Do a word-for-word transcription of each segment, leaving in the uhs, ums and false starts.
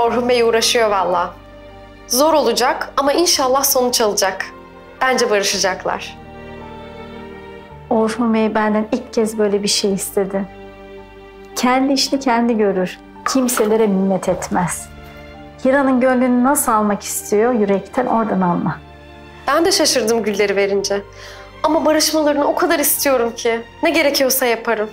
Orhun Bey uğraşıyor vallahi. Zor olacak ama inşallah sonuç alacak. Bence barışacaklar. Orhun Bey benden ilk kez böyle bir şey istedi. Kendi işini kendi görür. Kimselere minnet etmez. Hira'nın gönlünü nasıl almak istiyor yürekten, oradan alma. Ben de şaşırdım gülleri verince. Ama barışmalarını o kadar istiyorum ki. Ne gerekiyorsa yaparım.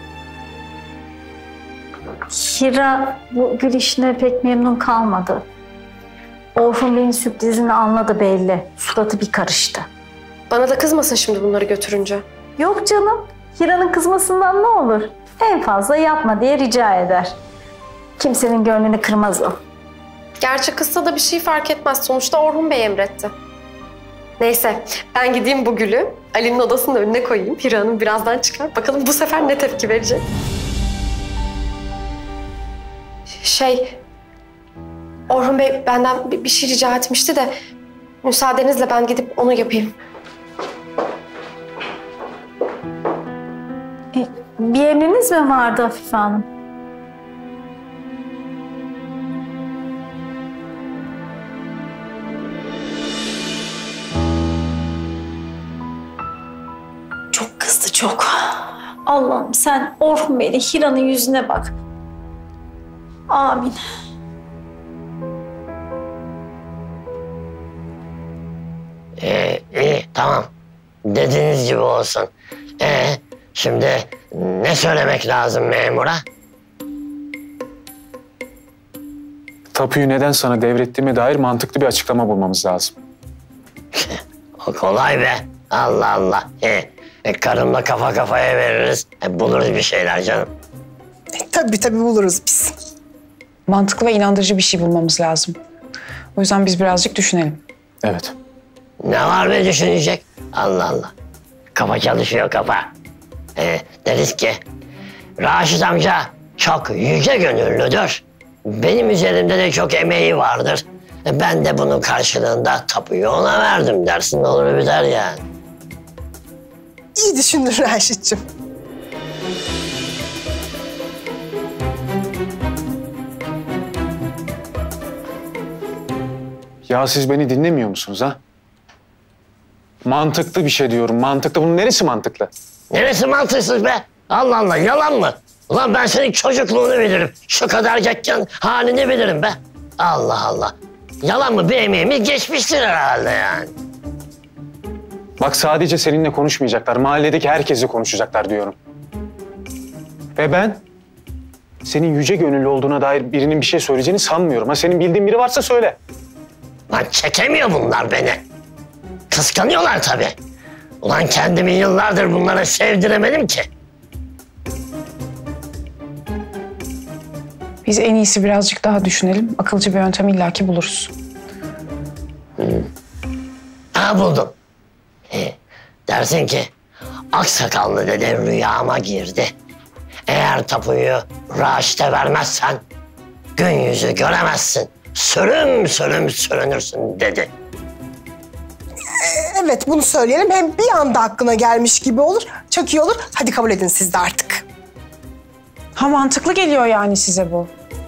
Hira bu gül işine pek memnun kalmadı. Orhun Bey'in sürprizini anladı belli. Suratı bir karıştı. Bana da kızmasın şimdi bunları götürünce. Yok canım. Hira'nın kızmasından ne olur? En fazla yapma diye rica eder. Kimsenin gönlünü kırmaz o. Gerçi kızsa da bir şey fark etmez. Sonuçta Orhun Bey emretti. Neyse ben gideyim bu gülü Ali'nin odasının önüne koyayım. Hira Hanım birazdan çıkar. Bakalım bu sefer ne tepki verecek. Şey... Orhun Bey benden bir şey rica etmişti de... müsaadenizle ben gidip onu yapayım. E, bir emriniz mi vardı Afife Hanım? Çok kızdı çok. Allah'ım sen Orhun Bey'le Hira'nın yüzüne bak. Amin. Ee, iyi, tamam. Dediğiniz gibi olsun. Ee, şimdi ne söylemek lazım memura? Tapuyu neden sana devrettiğime dair mantıklı bir açıklama bulmamız lazım. O kolay be. Allah Allah. Ee, e, karımla kafa kafaya veririz. E, buluruz bir şeyler canım. E, tabii tabii buluruz biz. Mantıklı ve inandırıcı bir şey bulmamız lazım. O yüzden biz birazcık düşünelim. Evet. Ne var be düşünecek? Allah Allah. Kafa çalışıyor kafa. Ee, deriz ki Raşit amca çok yüce gönüllüdür. Benim üzerimde de çok emeği vardır. Ben de bunun karşılığında tapuyu ona verdim dersin, olur biter yani. İyi düşündün Raşit'cim. Ya siz beni dinlemiyor musunuz ha? Mantıklı bir şey diyorum, mantıklı. Bunun neresi mantıklı? Neresi mantıksız be? Allah Allah, yalan mı? Ulan ben senin çocukluğunu bilirim. Şu kadar gekken halini bilirim be. Allah Allah. Yalan mı? Bir emeğimiz geçmiştir herhalde yani. Bak sadece seninle konuşmayacaklar. Mahalledeki herkesle konuşacaklar diyorum. Ve ben senin yüce gönüllü olduğuna dair birinin bir şey söyleyeceğini sanmıyorum. Ha, senin bildiğin biri varsa söyle. Lan çekemiyor bunlar beni. Kıskanıyorlar tabii. Ulan kendimi yıllardır bunlara sevdiremedim ki. Biz en iyisi birazcık daha düşünelim. Akılcı bir yöntem illaki buluruz. Hmm. Ha buldum. Ee, dersin ki aksakallı dede rüyama girdi. Eğer tapuyu Raşit'e vermezsen gün yüzü göremezsin. Sürüm sürüm sürünürsün dedi. Evet bunu söyleyelim. Hem bir anda aklına gelmiş gibi olur. Çok iyi olur. Hadi kabul edin siz de artık. Ha mantıklı geliyor yani size bu.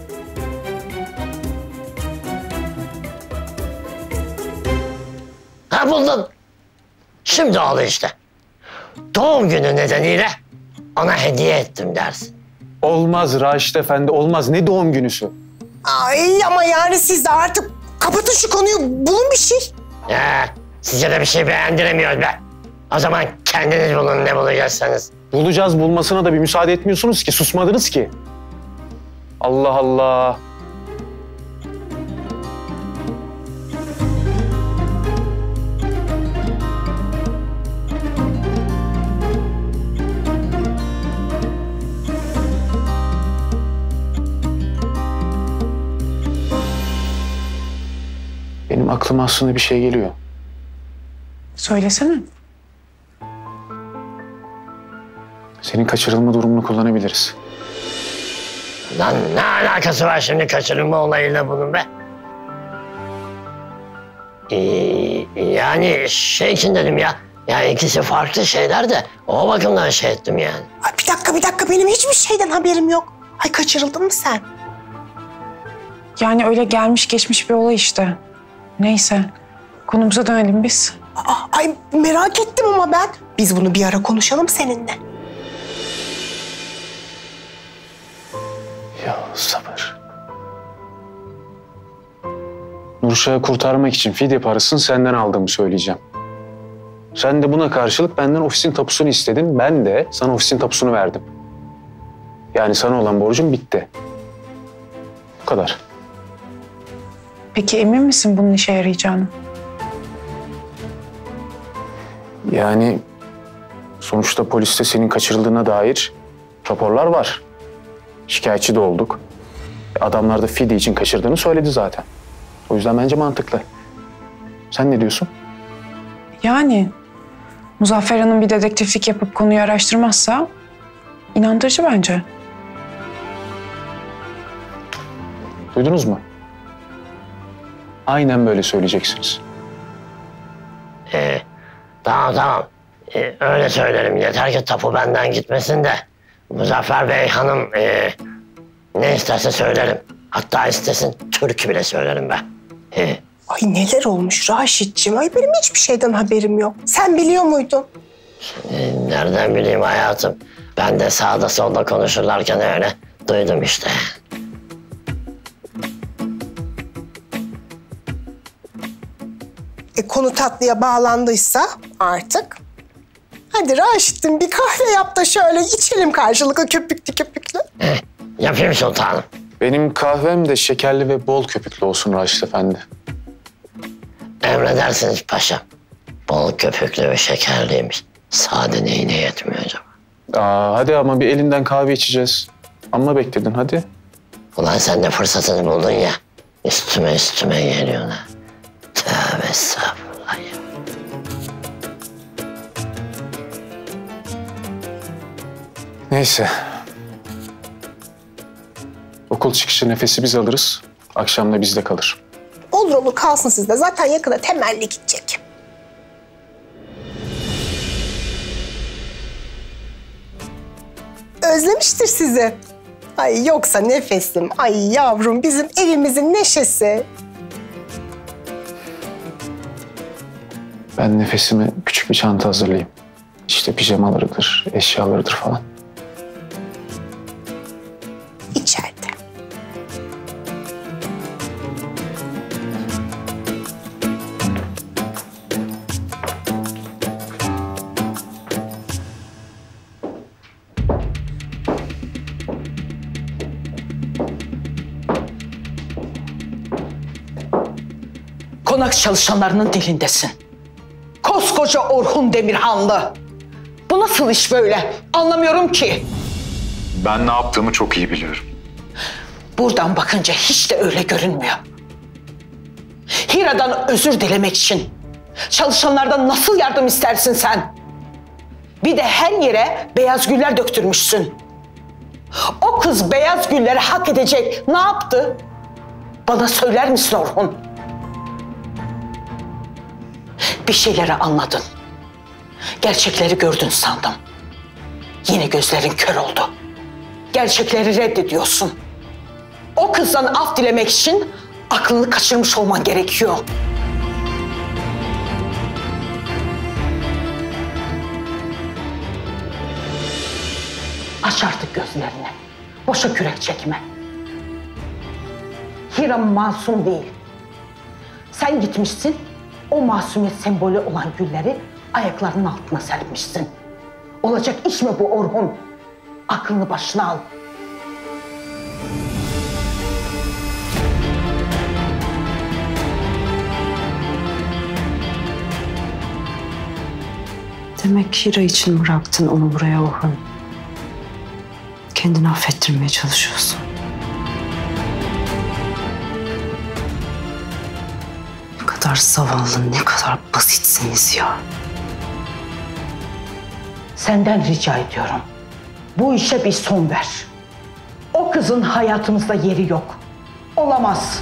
Ha buldum. Şimdi oldu işte. Doğum günü nedeniyle ona hediye ettim dersin. Olmaz Raşit Efendi, olmaz. Ne doğum günüsü? Ay ama yani siz de artık kapatın şu konuyu. Bulun bir şey. Ya, size de bir şey beğendiremiyoruz be. O zaman kendiniz bulun ne bulacaksanız. Bulacağız, bulmasına da bir müsaade etmiyorsunuz ki, susmadınız ki. Allah Allah. Benim aklıma aslında bir şey geliyor. Söylesene. Senin kaçırılma durumunu kullanabiliriz. Lan ne alakası var şimdi kaçırılma olayıyla bunun be? Ee, yani şey için dedim ya. Ya ikisi farklı şeyler de o bakımdan şey ettim yani. Ay bir dakika bir dakika benim hiçbir şeyden haberim yok. Ay kaçırıldın mı sen? Yani öyle gelmiş geçmiş bir olay işte. Neyse. Konumuza dönelim biz. Aa, ay merak ettim ama ben. Biz bunu bir ara konuşalım seninle. Ya sabır. Nurşah'ı kurtarmak için fidye parasını senden aldığımı söyleyeceğim. Sen de buna karşılık benden ofisin tapusunu istedin. Ben de sana ofisin tapusunu verdim. Yani sana olan borcum bitti. Bu kadar. Peki emin misin bunun işe yarayacağını? Yani sonuçta poliste senin kaçırıldığına dair raporlar var. Şikayetçi de olduk. Adamlar da fidye için kaçırdığını söyledi zaten. O yüzden bence mantıklı. Sen ne diyorsun? Yani Muzaffer Hanım bir dedektiflik yapıp konuyu araştırmazsa inandırıcı bence. Duydunuz mu? Aynen böyle söyleyeceksiniz. Ee, tamam tamam. Ee, öyle söylerim. Yeter ki tapu benden gitmesin de. Muzaffer Bey hanım e, ne isterse söylerim. Hatta istesin türkü bile söylerim ben. Ee, Ay neler olmuş Raşit'ciğim. Ay benim hiçbir şeyden haberim yok. Sen biliyor muydun? e, nereden bileyim hayatım? Ben de sağda solda konuşurlarken öyle duydum işte. E konu tatlıya bağlandıysa artık. Hadi Raşit'im bir kahve yap da şöyle içelim karşılıklı köpüklü köpüklü. Ee, yapayım sultanım. Benim kahvem de şekerli ve bol köpüklü olsun Raşit Efendi. Emredersiniz paşam. Bol köpüklü ve şekerliymiş. Sade neyine yetmiyor acaba? Aa, hadi ama bir elinden kahve içeceğiz. Amma bekledin hadi. Ulan sen de fırsatını buldun ya. Üstüme üstüme geliyorsun ha. Tövbe estağfurullah ya. Neyse. Okul çıkışı nefesi biz alırız. Akşam da bizde kalır. Olur olur kalsın sizde. Zaten yakında temelli gidecek. Özlemiştir sizi. Ay yoksa nefesim, ay yavrum bizim evimizin neşesi. Ben nefesime küçük bir çanta hazırlayayım. İşte pijamalarıdır, eşyalarıdır falan. İçeride. Konak çalışanlarının dilindesin. Koskoca Orhun Demirhanlı. Bu nasıl iş böyle? Anlamıyorum ki. Ben ne yaptığımı çok iyi biliyorum. Buradan bakınca hiç de öyle görünmüyor. Hira'dan özür dilemek için çalışanlardan nasıl yardım istersin sen? Bir de her yere beyaz güller döktürmüşsün. O kız beyaz gülleri hak edecek ne yaptı? Bana söyler misin Orhun? Bir şeyleri anladın. Gerçekleri gördün sandım. Yine gözlerin kör oldu. Gerçekleri reddediyorsun. O kızdan af dilemek için aklını kaçırmış olman gerekiyor. Aç artık gözlerini. Boşa kürek çekme. Hira masum değil. Sen gitmişsin, o masumiyet sembolü olan gülleri ayaklarının altına serpmişsin. Olacak iş mi bu Orhun? Aklını başına al. Demek Hira için bıraktın onu buraya Orhun. Kendini affettirmeye çalışıyorsun. Ne kadar zavallı, ne kadar basitsiniz ya. Senden rica ediyorum. Bu işe bir son ver. O kızın hayatımızda yeri yok. Olamaz.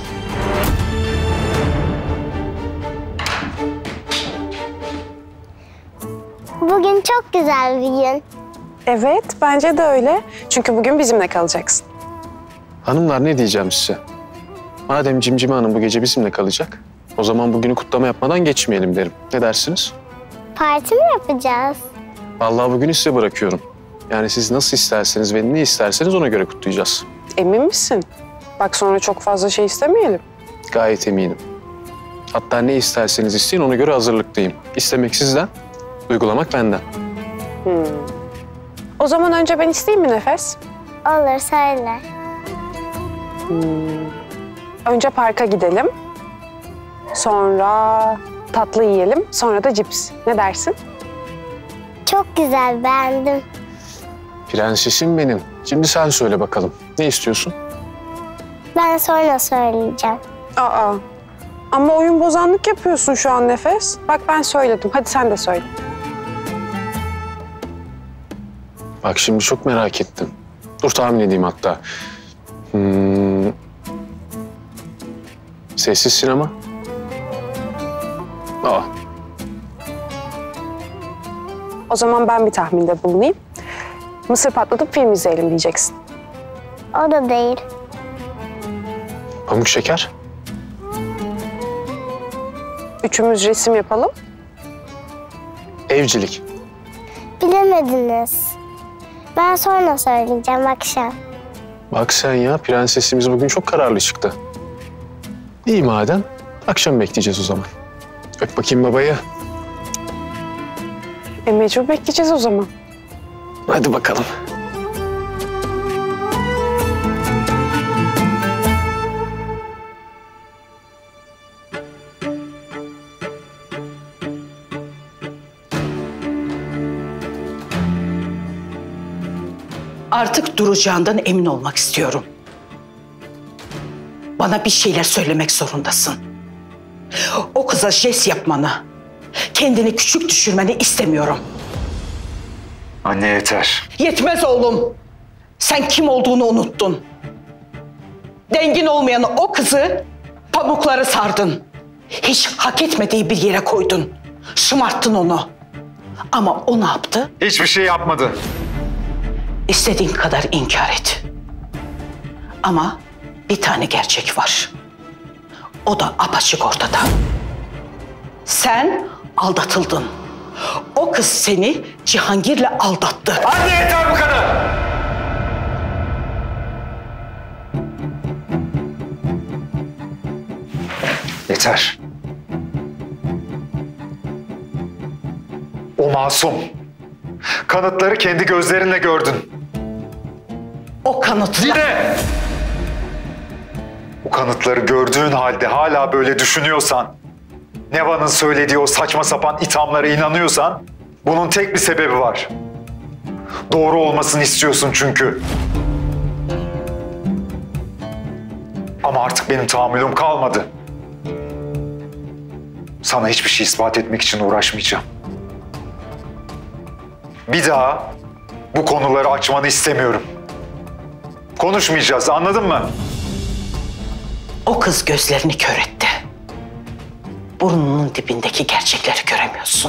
Bugün çok güzel bir gün. Evet, bence de öyle. Çünkü bugün bizimle kalacaksın. Hanımlar ne diyeceğim size? Madem Cimcime Hanım bu gece bizimle kalacak, o zaman bugünü kutlama yapmadan geçmeyelim derim. Ne dersiniz? Parti mi yapacağız? Vallahi bugünü size bırakıyorum. Yani siz nasıl isterseniz ve ne isterseniz ona göre kutlayacağız. Emin misin? Bak sonra çok fazla şey istemeyelim. Gayet eminim. Hatta ne isterseniz isteyin ona göre hazırlıklıyım. İstemek sizden, uygulamak benden. Hmm. O zaman önce ben isteyeyim mi Nefes? Olur, söyle. Hmm. Önce parka gidelim. Sonra tatlı yiyelim. Sonra da cips. Ne dersin? Çok güzel, beğendim. Prensesim benim. Şimdi sen söyle bakalım. Ne istiyorsun? Ben sonra söyleyeceğim. Aa. Ama oyun bozanlık yapıyorsun şu an Nefes. Bak ben söyledim. Hadi sen de söyle. Bak şimdi çok merak ettim. Dur tahmin edeyim hatta. Hmm. Sessiz sinema. Aa. O zaman ben bir tahminde bulunayım. Mısır patlatıp film izleyelim diyeceksin. O da değil. Pamuk şeker. Üçümüz resim yapalım. Evcilik. Bilemediniz. Ben sonra söyleyeceğim akşam. Bak sen ya, prensesimiz bugün çok kararlı çıktı. İyi madem, akşam bekleyeceğiz o zaman. Öp bakayım babayı. E mecbur bekleyeceğiz o zaman. Hadi bakalım. Artık duracağından emin olmak istiyorum. Bana bir şeyler söylemek zorundasın. O kıza jest yapmanı, kendini küçük düşürmeni istemiyorum. Anne yeter. Yetmez oğlum. Sen kim olduğunu unuttun. Dengin olmayan o kızı pamukları sardın. Hiç hak etmediği bir yere koydun. Şımarttın onu. Ama o ne yaptı? Hiçbir şey yapmadı. İstediğin kadar inkar et. Ama bir tane gerçek var. O da apaçık ortada. Sen aldatıldın. O kız seni Cihangir'le aldattı. Anne yeter bu kadar! Yeter. O masum. Kanıtları kendi gözlerinle gördün. O kanıtlar... Yine! O kanıtları gördüğün halde hala böyle düşünüyorsan, Neva'nın söylediği o saçma sapan ithamlara inanıyorsan, bunun tek bir sebebi var. Doğru olmasını istiyorsun çünkü. Ama artık benim tahammülüm kalmadı. Sana hiçbir şey ispat etmek için uğraşmayacağım. Bir daha bu konuları açmanı istemiyorum. Konuşmayacağız, anladın mı? O kız gözlerini kör etti. Burnunun dibindeki gerçekleri göremiyorsun.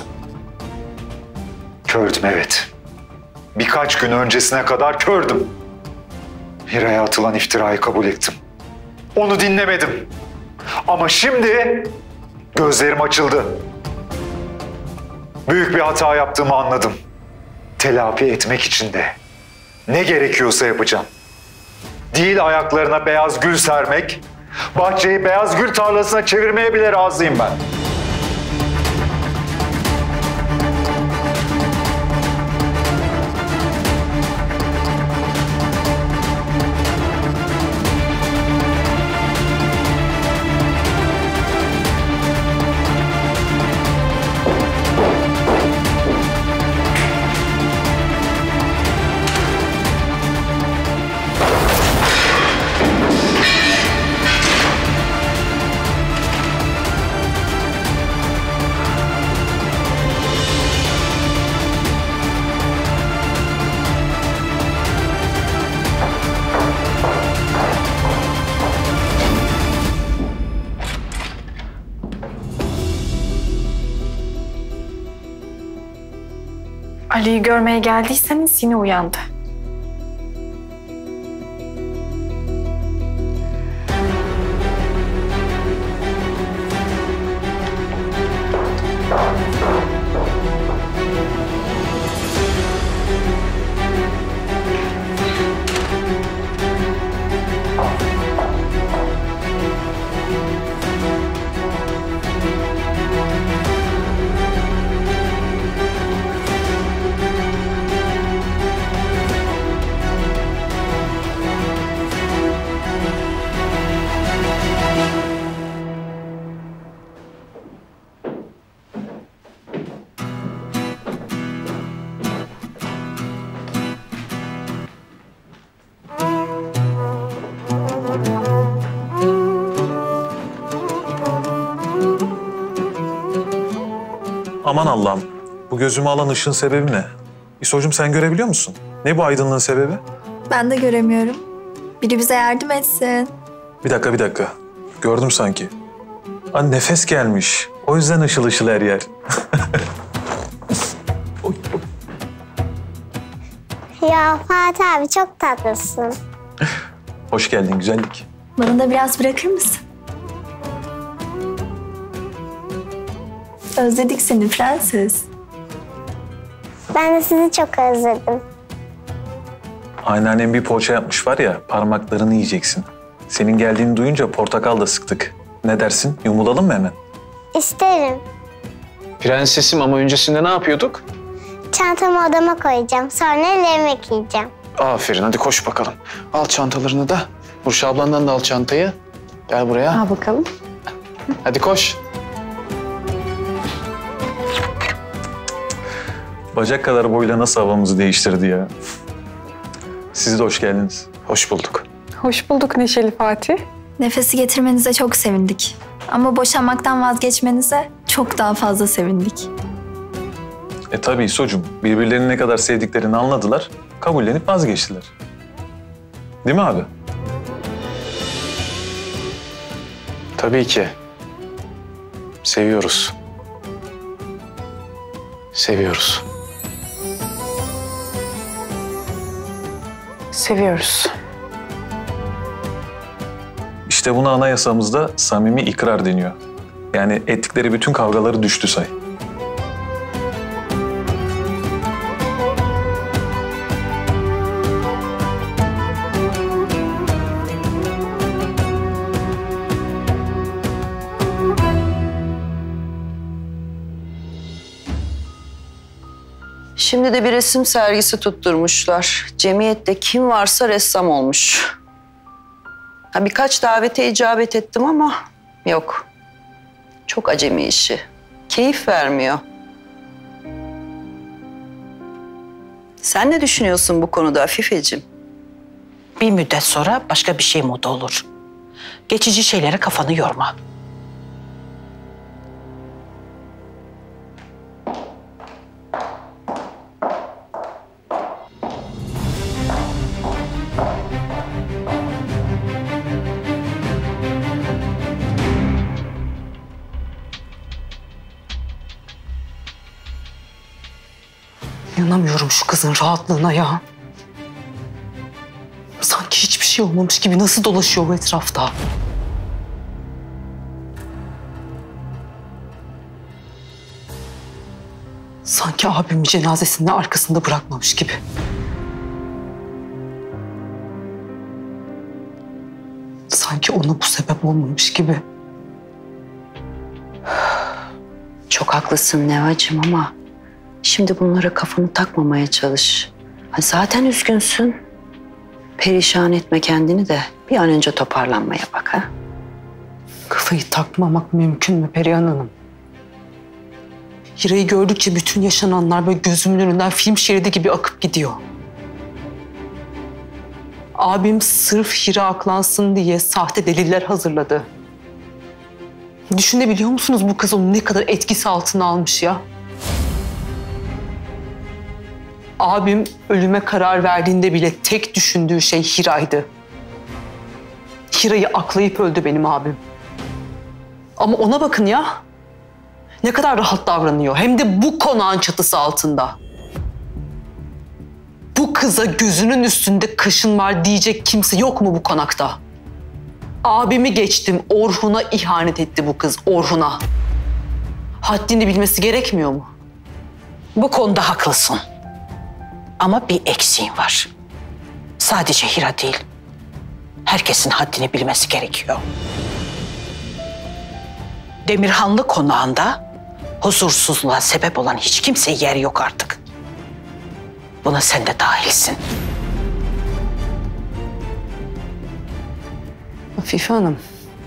Kördüm evet. Birkaç gün öncesine kadar kördüm. Hira'ya atılan iftirayı kabul ettim. Onu dinlemedim. Ama şimdi gözlerim açıldı. Büyük bir hata yaptığımı anladım. Telafi etmek için de ne gerekiyorsa yapacağım. Değil ayaklarına beyaz gül sermek, bahçeyi beyaz gül tarlasına çevirmeye bile razıyım ben. Ali'yi görmeye geldiyseniz yine uyandı. Aman Allah'ım. Bu gözümü alan ışığın sebebi ne? İsocuğum sen görebiliyor musun? Ne bu aydınlığın sebebi? Ben de göremiyorum. Biri bize yardım etsin. Bir dakika bir dakika. Gördüm sanki. Aa, nefes gelmiş. O yüzden ışıl ışıl her yer. Oy, oy. Ya Fatih abi çok tatlısın. Hoş geldin güzellik. Bana da biraz bırakır mısın? Özledik seni prenses. Ben de sizi çok özledim. Anneannem bir poğaça yapmış var ya, parmaklarını yiyeceksin. Senin geldiğini duyunca portakal da sıktık. Ne dersin? Yumulalım mı hemen? İsterim. Prensesim ama öncesinde ne yapıyorduk? Çantamı odama koyacağım. Sonra yemek yiyeceğim. Aferin, hadi koş bakalım. Al çantalarını da. Burcu ablandan da al çantayı. Gel buraya. Al bakalım. Hadi koş. Bacak kadar boyuyla nasıl havamızı değiştirdi ya. Siz de hoş geldiniz. Hoş bulduk. Hoş bulduk Neşeli Fatih. Nefesi getirmenize çok sevindik. Ama boşanmaktan vazgeçmenize çok daha fazla sevindik. E tabii İsocuğum, birbirlerini ne kadar sevdiklerini anladılar, kabullenip vazgeçtiler. Değil mi abi? Tabii ki. Seviyoruz. Seviyoruz. Seviyoruz. İşte buna anayasamızda samimi ikrar deniyor. Yani ettikleri bütün kavgaları düştü say. Şimdi de bir resim sergisi tutturmuşlar. Cemiyette kim varsa ressam olmuş. Ha, birkaç davete icabet ettim ama yok. Çok acemi işi. Keyif vermiyor. Sen ne düşünüyorsun bu konuda Afifeciğim? Bir müddet sonra başka bir şey moda olur. Geçici şeylere kafanı yorma. İnanamıyorum şu kızın rahatlığına ya. Sanki hiçbir şey olmamış gibi nasıl dolaşıyor bu etrafta. Sanki abimin cenazesini arkasında bırakmamış gibi. Sanki ona bu sebep olmamış gibi. Çok haklısın Nevacığım ama şimdi bunlara kafanı takmamaya çalış. Ha, zaten üzgünsün. Perişan etme kendini de bir an önce toparlanmaya bak ha. Kafayı takmamak mümkün mü Perihan Hanım? Hira'yı gördükçe bütün yaşananlar böyle gözümün önünden film şeridi gibi akıp gidiyor. Abim sırf Hira aklansın diye sahte deliller hazırladı. Düşünebiliyor musunuz bu kız onu ne kadar etkisi altına almış ya? Abim ölüme karar verdiğinde bile tek düşündüğü şey Hira'ydı. Hira'yı aklayıp öldü benim abim. Ama ona bakın ya. Ne kadar rahat davranıyor. Hem de bu konağın çatısı altında. Bu kıza gözünün üstünde kaşın var diyecek kimse yok mu bu konakta? Abimi geçtim. Orhun'a ihanet etti bu kız. Orhun'a. Haddini bilmesi gerekmiyor mu? Bu konuda haklısın. Ama bir eksiğin var. Sadece Hira değil. Herkesin haddini bilmesi gerekiyor. Demirhanlı konağında huzursuzluğa sebep olan hiç kimseye yer yok artık. Buna sen de dahilsin. Afife Hanım.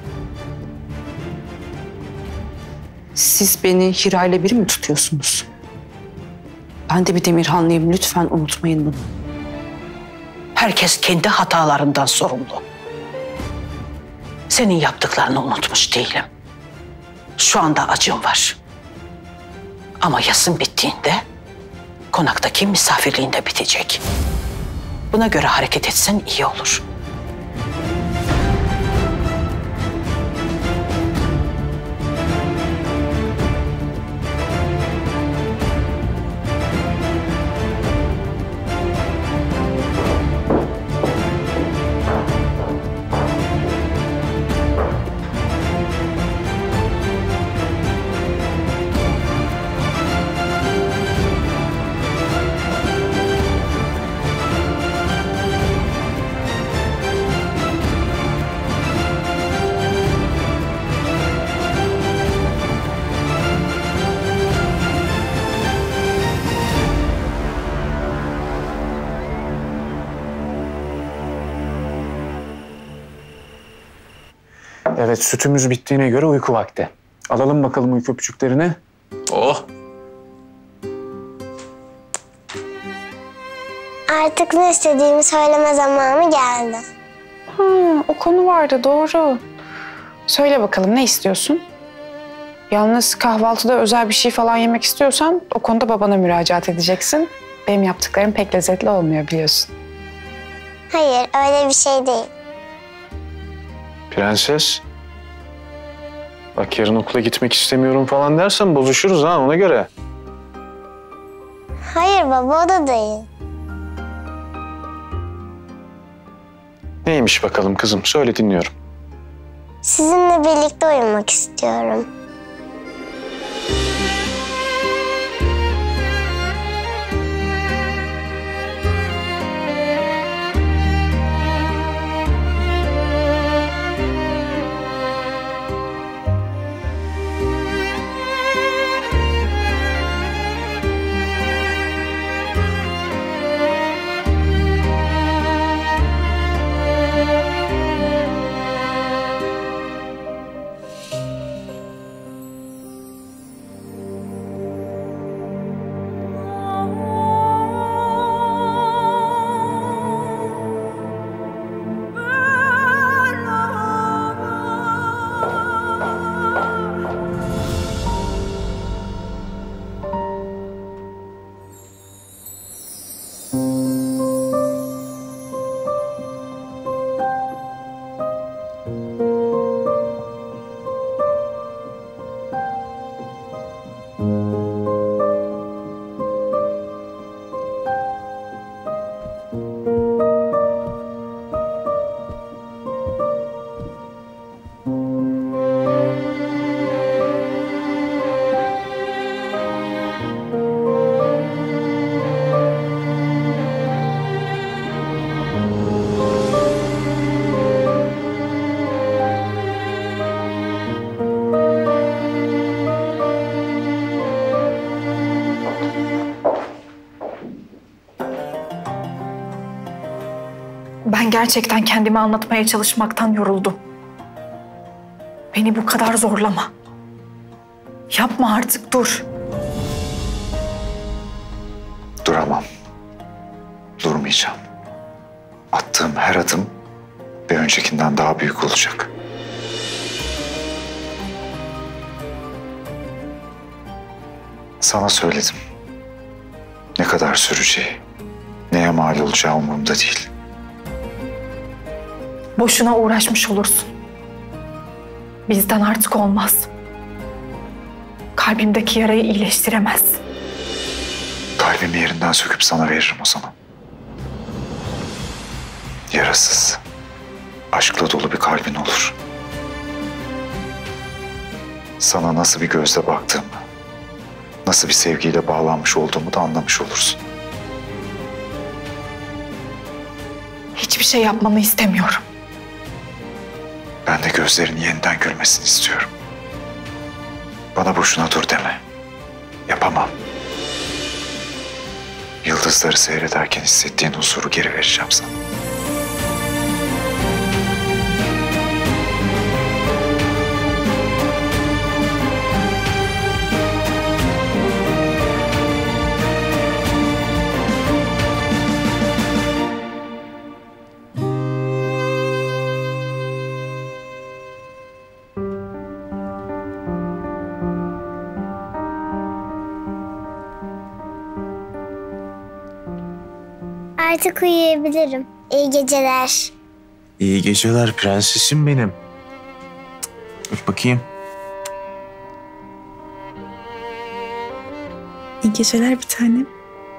Siz beni Hira ile bir mi tutuyorsunuz? Ben de bir Demirhanlıyım. Lütfen unutmayın bunu. Herkes kendi hatalarından sorumlu. Senin yaptıklarını unutmuş değilim. Şu anda acım var. Ama yasın bittiğinde konaktaki misafirliğin de bitecek. Buna göre hareket etsen iyi olur. Evet, sütümüz bittiğine göre uyku vakti. Alalım bakalım uyku öpücüklerini. Oh! Artık ne istediğimi söyleme zamanı geldi. Ha, o konu vardı doğru. Söyle bakalım ne istiyorsun? Yalnız kahvaltıda özel bir şey falan yemek istiyorsan o konuda babana müracaat edeceksin. Benim yaptıklarım pek lezzetli olmuyor biliyorsun. Hayır, öyle bir şey değil. Prenses. Bak yarın okula gitmek istemiyorum falan dersen bozuşuruz ha, ona göre. Hayır baba, o da değil. Neymiş bakalım kızım? Söyle, dinliyorum. Sizinle birlikte uyumak istiyorum. Ben gerçekten kendimi anlatmaya çalışmaktan yoruldum. Beni bu kadar zorlama. Yapma artık, dur. Duramam. Durmayacağım. Attığım her adım bir öncekinden daha büyük olacak. Sana söyledim. Ne kadar süreceği, neye mal olacağı umurumda değil. Boşuna uğraşmış olursun. Bizden artık olmaz. Kalbimdeki yarayı iyileştiremezsin. Kalbimi yerinden söküp sana veririm o zaman. Yarasız, aşkla dolu bir kalbin olur. Sana nasıl bir gözle baktığımı, nasıl bir sevgiyle bağlanmış olduğumu da anlamış olursun. Hiçbir şey yapmanı istemiyorum. Ben de gözlerini yeniden gülmesini istiyorum. Bana boşuna dur deme. Yapamam. Yıldızları seyrederken hissettiğin huzuru geri vereceğim sana. Artık uyuyabilirim. İyi geceler. İyi geceler prensesim benim. Öp bakayım. İyi geceler bir tanem.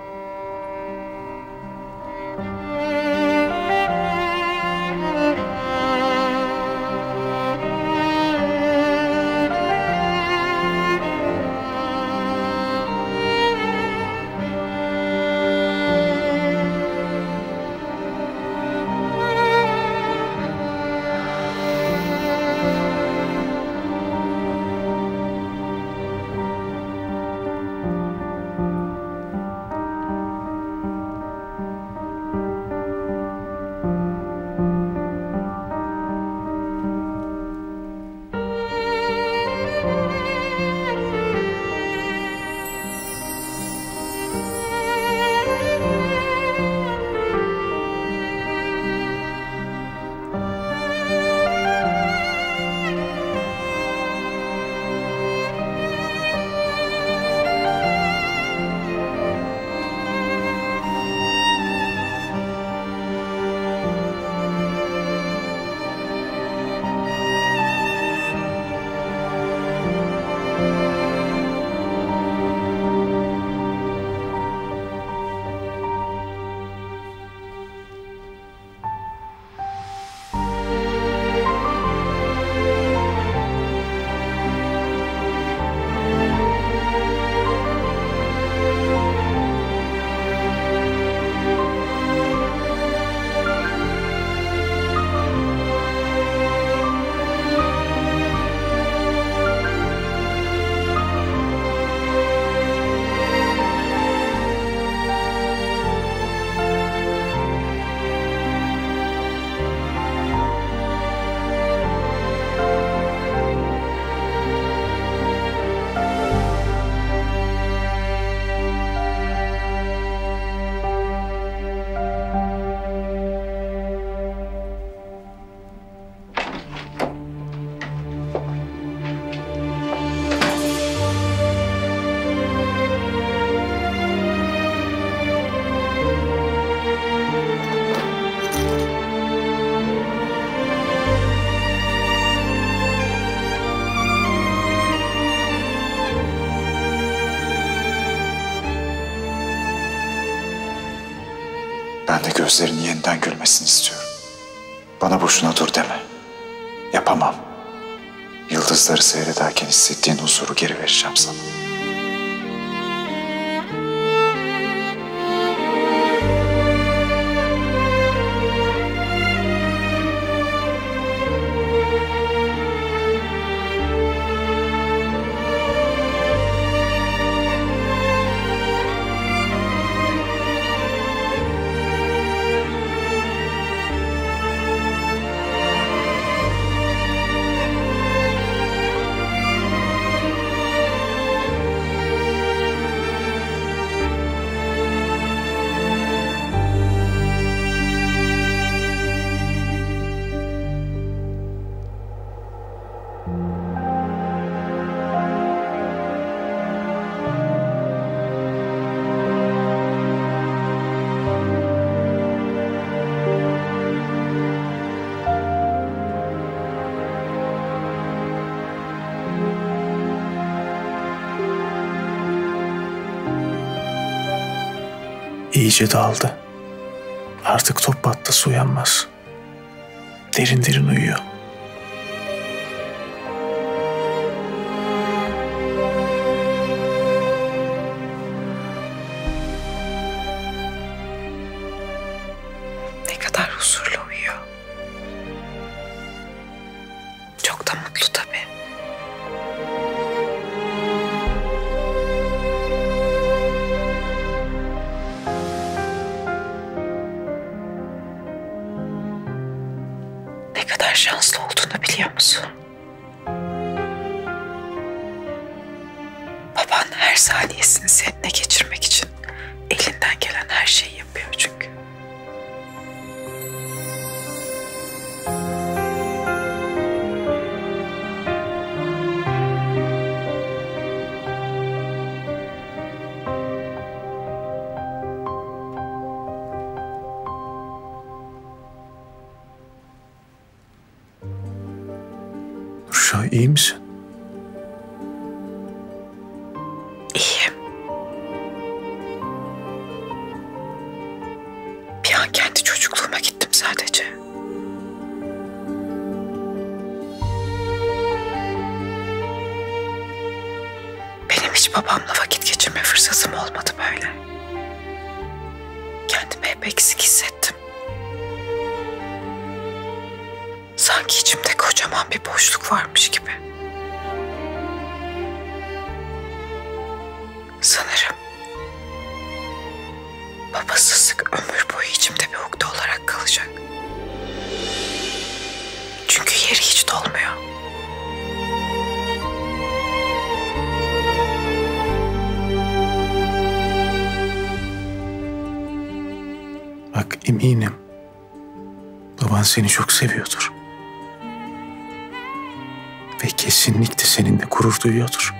Ben de gözlerinin yeniden gülmesini istiyorum. Bana boşuna dur deme. Yapamam. Yıldızları seyrederken hissettiğin huzuru geri vereceğim sana. İyice daldı. Artık top patlısı uyanmaz. Derin derin uyuyor. Ne kadar huzurlu uyuyor. Çok da mutlu tabii. Ne kadar şanslı olduğunu biliyor musun? Baban her saniyesini seninle geçirmek için elinden gelen her şeyi yapıyor çünkü. Uşağı iyi misin? İyiyim. Bir an kendi çocukluğuma gittim sadece. Benim hiç babamla vakit geçirme fırsatım olmadı böyle. Kendimi hep eksik hissettim. Sanki içimde kocaman bir boşluk varmış gibi. Sanırım babasızlık ömür boyu içimde bir ukde olarak kalacak. Çünkü yeri hiç dolmuyor. Bak eminim baban seni çok seviyordur. Ve kesinlikle seninle gurur duyuyordur.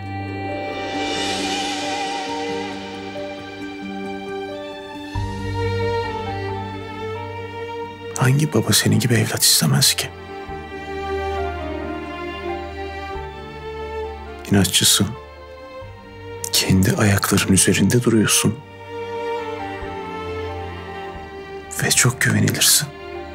Hangi baba senin gibi evlat istemez ki? İnatçısın. Kendi ayakların üzerinde duruyorsun. Ve çok güvenilirsin.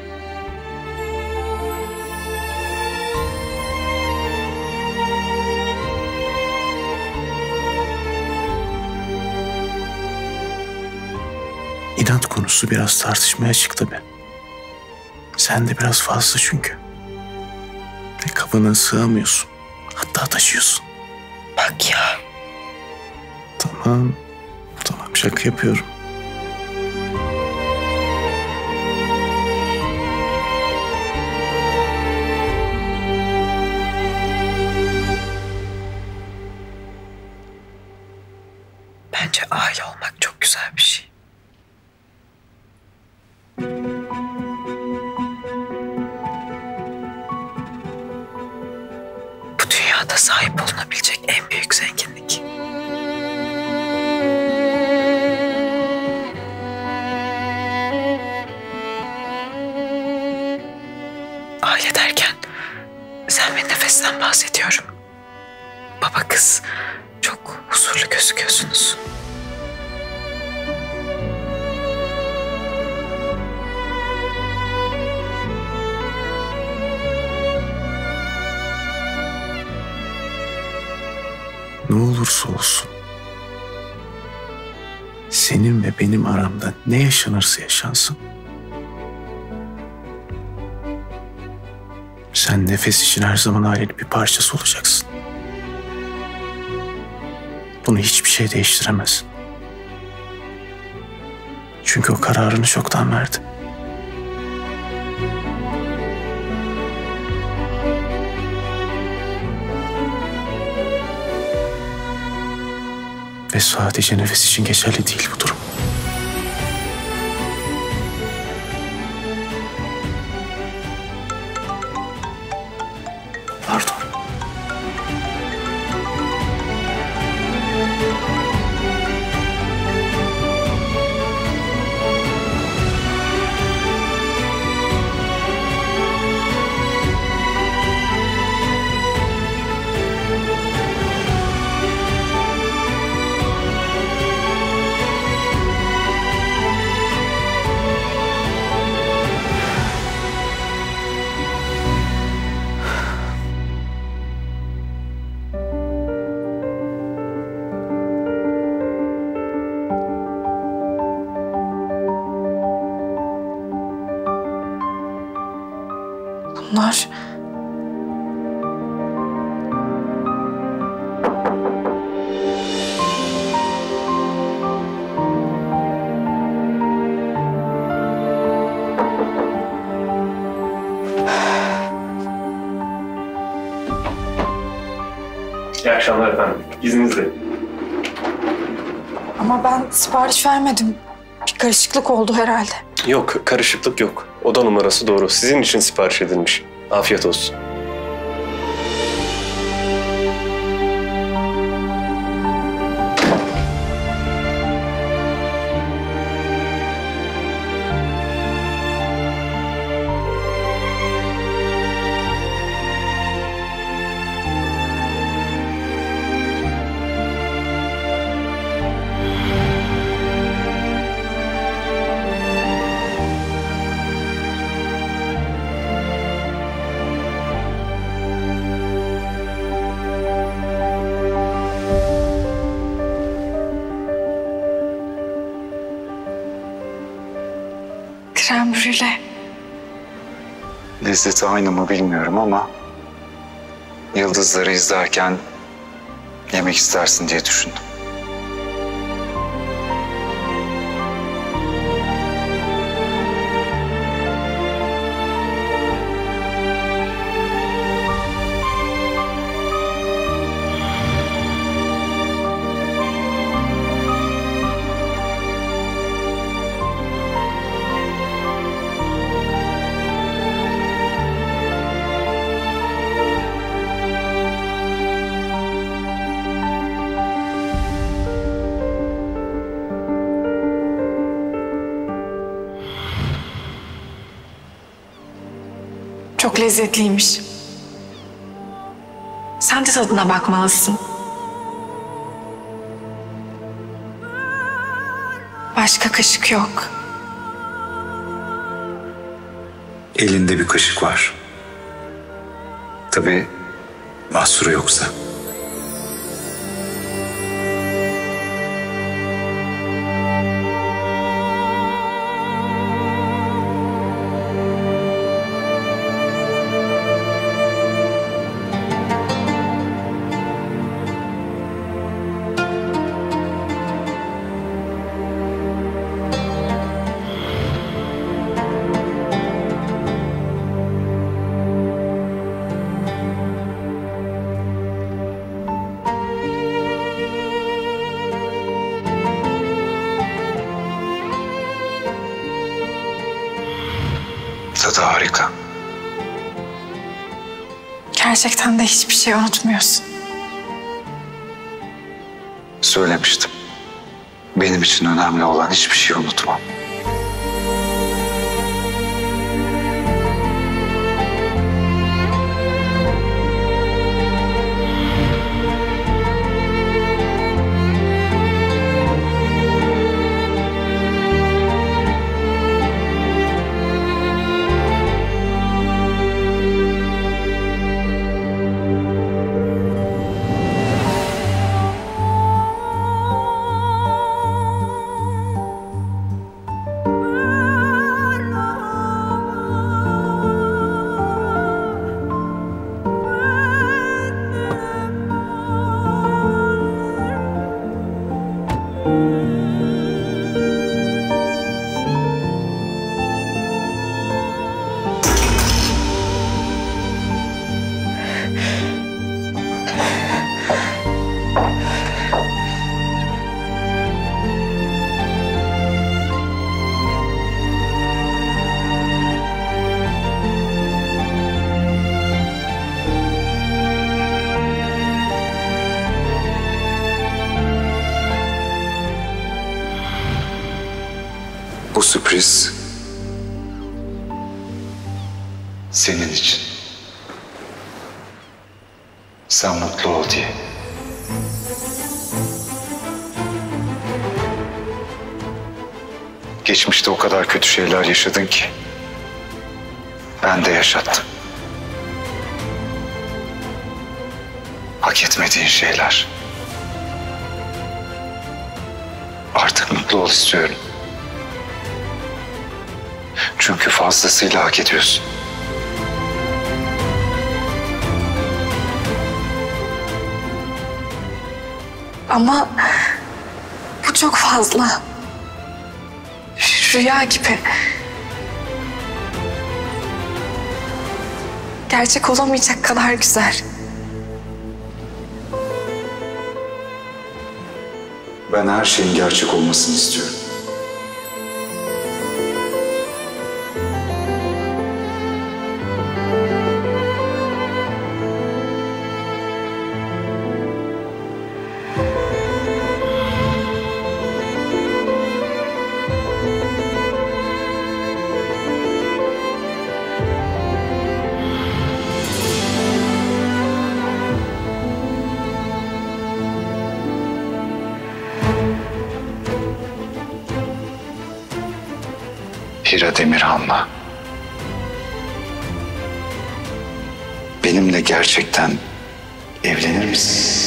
İnat konusu biraz tartışmaya açık tabii. Sen de biraz fazla çünkü. Ve kabına sığamıyorsun. Hatta taşıyorsun. Bak ya. Tamam. Tamam şaka yapıyorum. Bence aile olmak çok güzel bir şey. Bu dünyada sahip olunabilecek en büyük zenginlik. Aile derken sen ve nefesten bahsediyorum. Baba kız çok huzurlu gözüküyorsunuz. Ne olursa olsun senin ve benim aramda ne yaşanırsa yaşansın, sen nefes için her zaman ailenin bir parçası olacaksın. Bunu hiçbir şey değiştiremez. Çünkü o kararını çoktan verdi. Ve sadece nefes için geçerli değil bu durum. Pardon. Bunlar... İyi akşamlar efendim. İzninizle. Ama ben sipariş vermedim. Bir karışıklık oldu herhalde. Yok, karışıklık yok. Oda numarası doğru. Sizin için sipariş edilmiş. Afiyet olsun. brûlée. Lezzeti aynı mı bilmiyorum ama yıldızları izlerken yemek istersin diye düşündüm. Çok lezzetliymiş. Sen de tadına bakmalısın. Başka kaşık yok. Elinde bir kaşık var. Tabii mahsuru yoksa. Tadı harika. Gerçekten de hiçbir şey unutmuyorsun. Söylemiştim. Benim için önemli olan hiçbir şey unutmam. Bu sürpriz senin için. Sen mutlu ol diye. Geçmişte o kadar kötü şeyler yaşadın ki ben de yaşattım. Hak etmediğin şeyler. Artık mutlu ol istiyorum. Çünkü fazlasıyla hak ediyorsun. Ama bu çok fazla. Rüya gibi. Gerçek olamayacak kadar güzel. Ben her şeyin gerçek olmasını istiyorum. Hira Demirhanlı. Benimle gerçekten evlenir misin?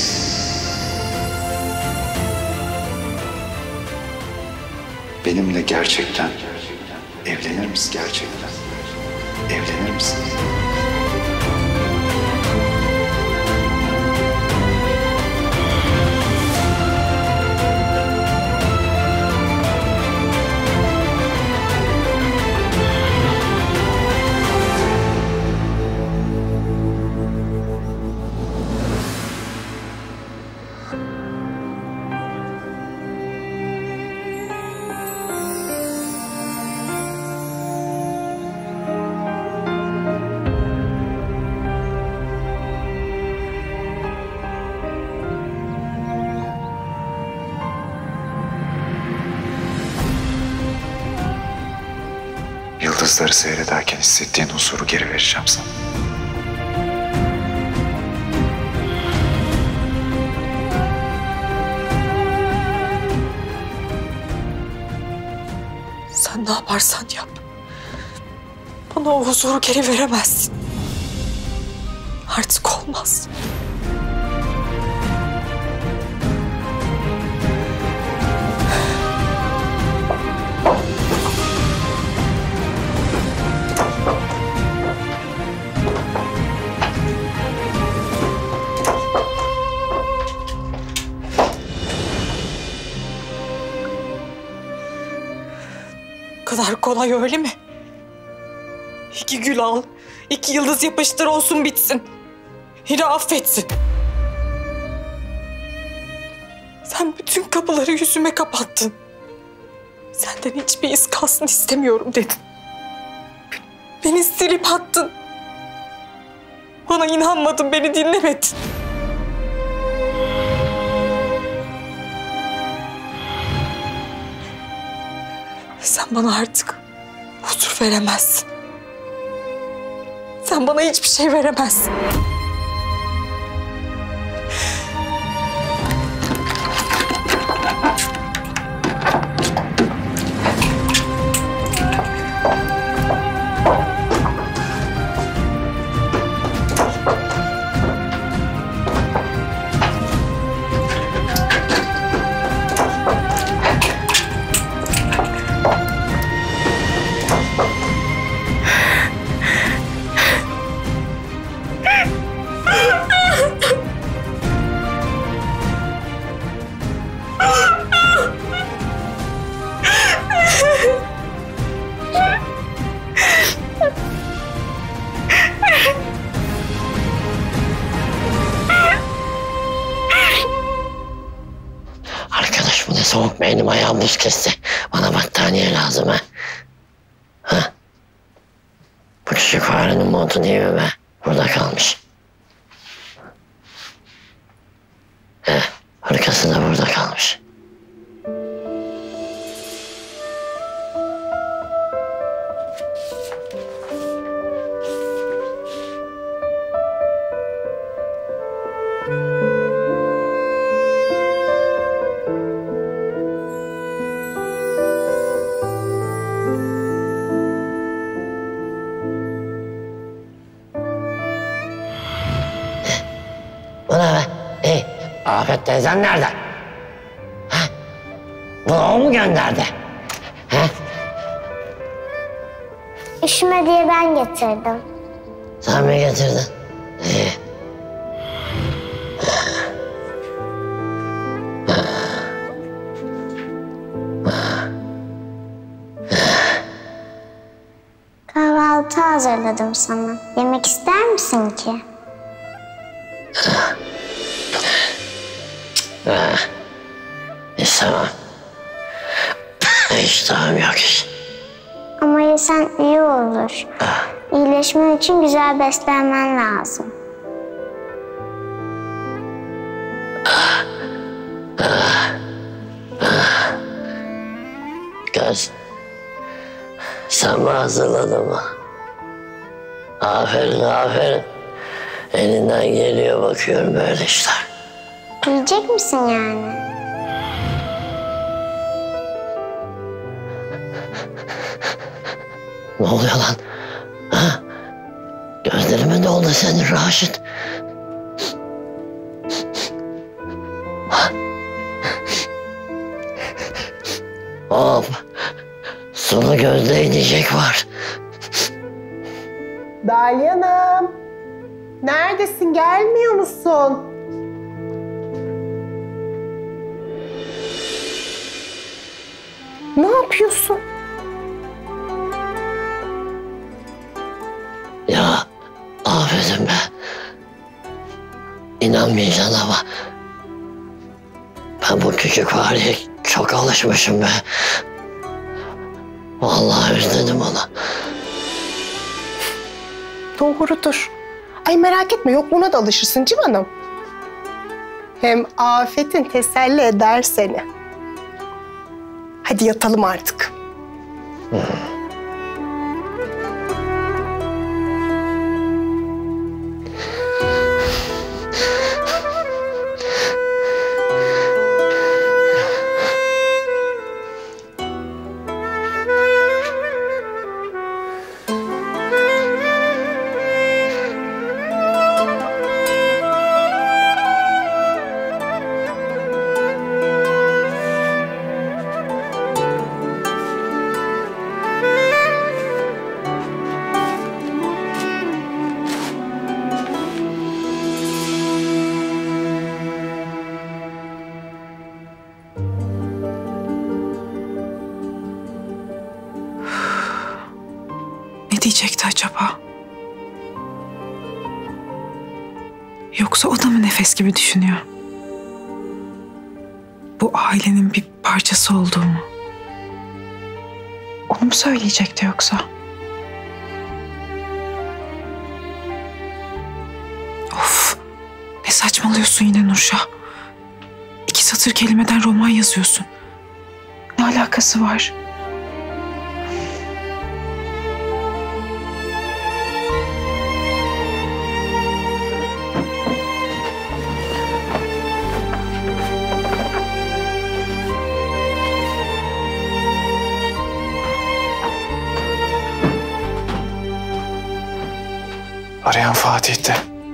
Benimle gerçekten Evlenir misin gerçekten? Evlenir misin? Yıldızları seyrederken hissettiğin huzuru geri vereceğim sana. Sen ne yaparsan yap. Bana o huzuru geri veremezsin. Artık olmaz. Bu kadar kolay öyle mi? İki gül al, iki yıldız yapıştır olsun bitsin. Hira affetsin. Sen bütün kapıları yüzüme kapattın. Senden hiçbir iz kalsın istemiyorum dedin. Beni silip attın. Bana inanmadın, beni dinlemedin. Sen bana artık huzur veremezsin. Sen bana hiçbir şey veremezsin. Arkadaş bu ne soğuk, benim ayağım buz kesti. Bana battaniye lazım ha. Ha? Bu küçük farenin montu değil mi be? Burada kalmış. He, hırkası da burada kalmış. Bu ne be? Hey, Afet teyzen nerede? Ha? Bunu o mu gönderdi? Ha? Üşüme diye ben getirdim. Sen mi getirdin? İyi. Kahvaltı hazırladım sana. Yemek ister misin ki? Ah, istemem. İştahım yok hiç. Ama yesen iyi olur. İyileşmen için güzel beslenmen lazım. Kız, sen mi hazırladın mı? Aferin, aferin. Elinden geliyor, bakıyorum böyle işler. Yiyecek misin yani? Ne oluyor lan? Ha? Gözlerime doldu senin Raşit. Hop. sulu gözde inecek var. Dalyanım, neredesin? Gelmiyor musun? Ne yapıyorsun? Ya aferin be. İnanmayacaksın ama ben bu küçük fareye çok alışmışım be. Vallahi özledim onu. Doğrudur. Ay merak etme, yokluğuna da alışırsın civanım. Hem afetin teselli eder seni. Hadi yatalım artık. Hmm. Ne diyecekti acaba? Yoksa o da mı nefes gibi düşünüyor? Bu ailenin bir parçası olduğumu. Onu mu söyleyecekti yoksa? Of! Ne saçmalıyorsun yine Nurşah? İki satır kelimeden roman yazıyorsun. Ne alakası var? Arayan Fatih'ti.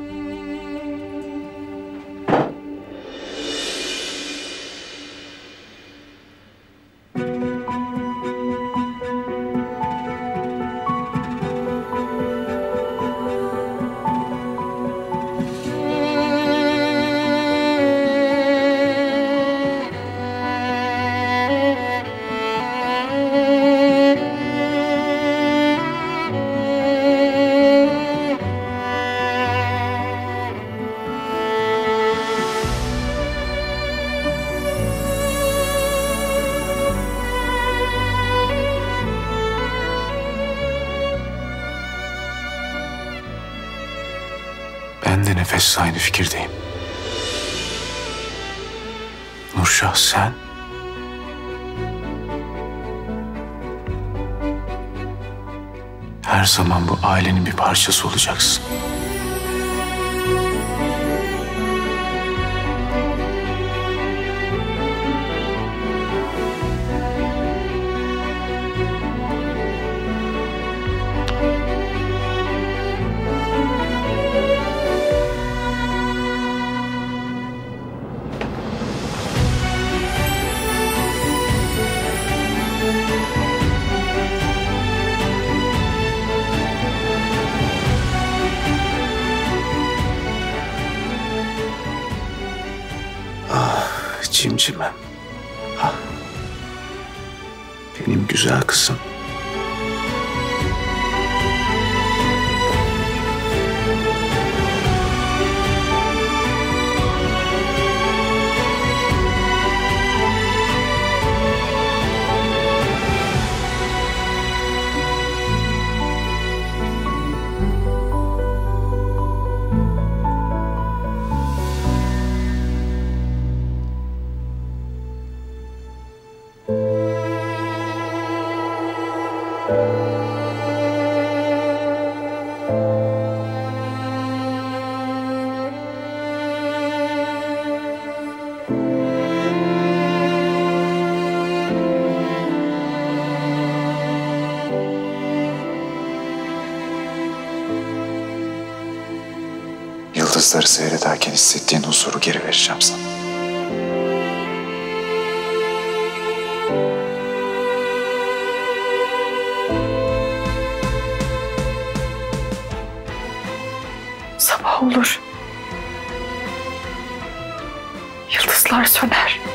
Ben de nefesle aynı fikirdeyim. Nurşah sen... her zaman bu ailenin bir parçası olacaksın. Cimcimem. Ah. Benim güzel kızım. Yıldızları seyrederken hissettiğin huzuru geri vereceğim sana. Sabah olur. Yıldızlar söner.